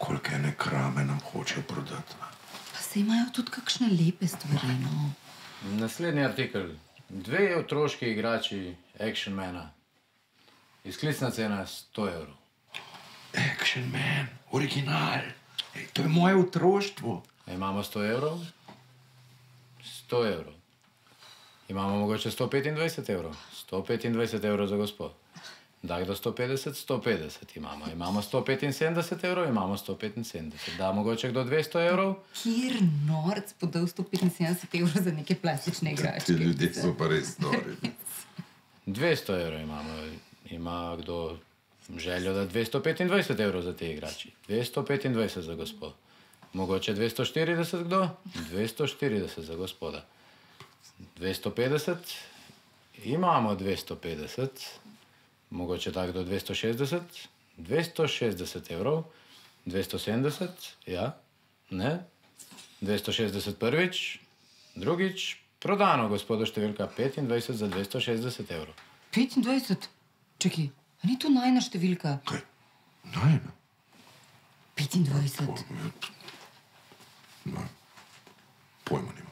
koliko ene krame nam hočejo prodati. Pa se imajo tudi kakšne lepe stvari, no. Naslednji artikel. 2 otroški igrači Action Mana. Izklicna cena 100 evrov. Action Man, original. Ej, to je moje otroštvo. Imamo 100 evrov? 100 evrov. Imamo mogoče 125 evrov? 125 evrov za gospod. Da kdo 150? 150 imamo. Imamo 175 evrov? Imamo 175. Da mogoče kdo 200 evrov? Kjer norc bo dal 175 evrov za neke plastične igračke? Ti ljudje so pa res nori. 200 evrov imamo. Ima kdo željo da 225 evrov za te igrači? 225 za gospod. Mogoče 240 kdo? 240 za gospoda. 250? Imamo 250. Mogoče tak do 260? 260 evrov. 270? Ja? Ne? 260 prvič? Drugič? Prodano, gospodo, številka 25 za 260 evrov. 25? Čekaj, a ni to najna številka? Kaj? Najna? 25. Pojma nima.